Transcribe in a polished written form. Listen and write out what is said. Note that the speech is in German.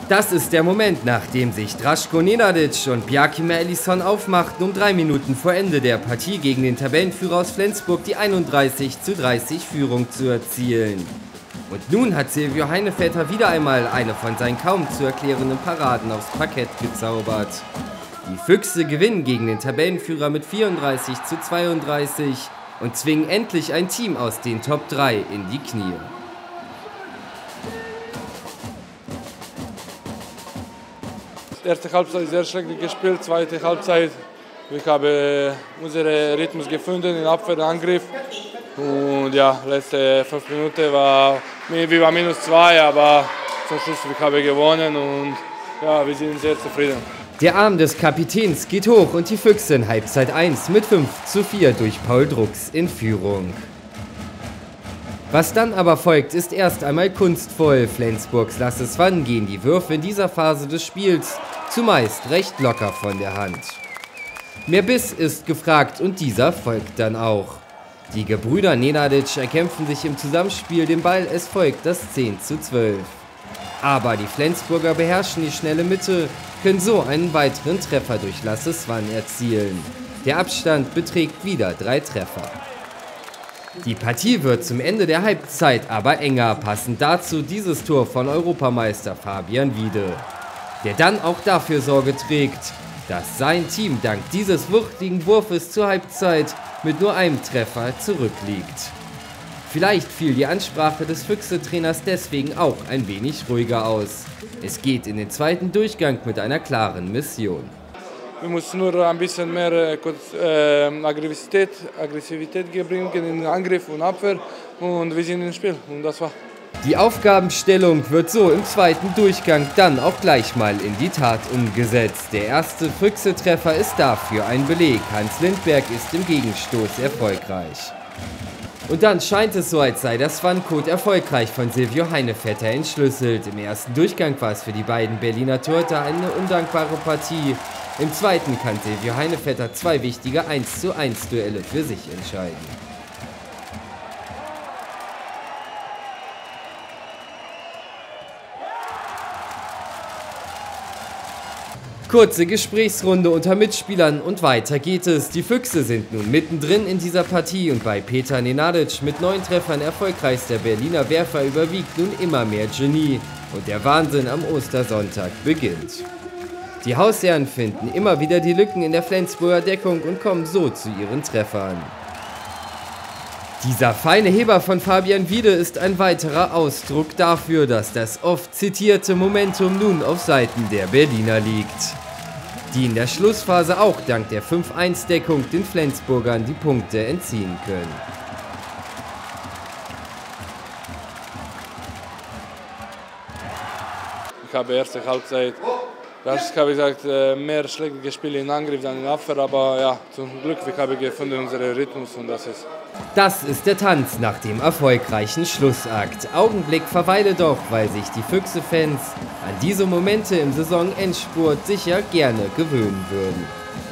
Das ist der Moment, nachdem sich Draško Nenadić und Bjarki Ellison aufmachten, um 3 Minuten vor Ende der Partie gegen den Tabellenführer aus Flensburg die 31:30 Führung zu erzielen. Und nun hat Silvio Heinevetter wieder einmal eine von seinen kaum zu erklärenden Paraden aufs Parkett gezaubert. Die Füchse gewinnen gegen den Tabellenführer mit 34:32 und zwingen endlich ein Team aus den Top 3 in die Knie. Erste Halbzeit sehr schlecht gespielt, zweite Halbzeit wir haben unseren Rhythmus gefunden in Abwehr und Angriff. Und ja, letzte 5 Minuten war -2, aber zum Schluss wir haben gewonnen und ja, wir sind sehr zufrieden. Der Arm des Kapitäns geht hoch und die Füchse in Halbzeit 1 mit 5:4 durch Paul Drucks in Führung. Was dann aber folgt, ist erst einmal kunstvoll. Flensburgs Lasse Svan gehen die Würfe in dieser Phase des Spiels zumeist recht locker von der Hand. Mehr Biss ist gefragt und dieser folgt dann auch. Die Gebrüder Nenadić erkämpfen sich im Zusammenspiel den Ball, es folgt das 10:12. Aber die Flensburger beherrschen die schnelle Mitte, können so einen weiteren Treffer durch Lasse Svan erzielen. Der Abstand beträgt wieder 3 Treffer. Die Partie wird zum Ende der Halbzeit aber enger, passend dazu dieses Tor von Europameister Fabian Wiede, der dann auch dafür Sorge trägt, dass sein Team dank dieses wuchtigen Wurfes zur Halbzeit mit nur einem Treffer zurückliegt. Vielleicht fiel die Ansprache des Füchse-Trainers deswegen auch ein wenig ruhiger aus. Es geht in den zweiten Durchgang mit einer klaren Mission. Wir müssen nur ein bisschen mehr Aggressivität bringen in den Angriff und Abwehr und wir sind im Spiel und das war. Die Aufgabenstellung wird so im zweiten Durchgang dann auch gleich mal in die Tat umgesetzt. Der erste Füchse-Treffer ist dafür ein Beleg. Hans Lindberg ist im Gegenstoß erfolgreich. Und dann scheint es so, als sei das Svan-Code erfolgreich von Silvio Heinevetter entschlüsselt. Im ersten Durchgang war es für die beiden Berliner Torhüter eine undankbare Partie. Im zweiten kann Silvio Heinevetter 2 wichtige 1:1 Duelle für sich entscheiden. Kurze Gesprächsrunde unter Mitspielern und weiter geht es. Die Füchse sind nun mittendrin in dieser Partie und bei Petar Nenadić mit 9 Treffern erfolgreichster Berliner Werfer überwiegt nun immer mehr Genie und der Wahnsinn am Ostersonntag beginnt. Die Hausherren finden immer wieder die Lücken in der Flensburger Deckung und kommen so zu ihren Treffern. Dieser feine Heber von Fabian Wiede ist ein weiterer Ausdruck dafür, dass das oft zitierte Momentum nun auf Seiten der Berliner liegt, die in der Schlussphase auch dank der 5:1-Deckung den Flensburgern die Punkte entziehen können. Ich habe erste Halbzeit, das habe ich gesagt, mehr schlecht gespielt in Angriff als in Abwehr, aber ja, zum Glück wir haben gefunden unseren Rhythmus und das ist. Das ist der Tanz nach dem erfolgreichen Schlussakt. Augenblick verweile doch, weil sich die Füchse-Fans an diese Momente im Saisonendspurt sicher gerne gewöhnen würden.